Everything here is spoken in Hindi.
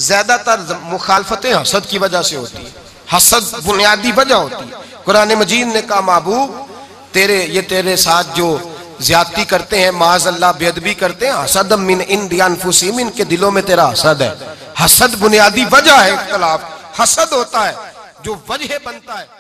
ज्यादातर मुखालफतें हसद की वजह से होती है। हसद बुनियादी वजह होती है। कुरान मजीद ने कहा महबूब तेरे साथ जो ज्यादती करते हैं, माज़अल्लाह बेअदबी करते हैं, हसद मिन इंदी अनफुसिहिम, इनके दिलों में तेरा हसद है। हसद बुनियादी वजह है इख्तिलाफ। हसद होता है जो वजह बनता है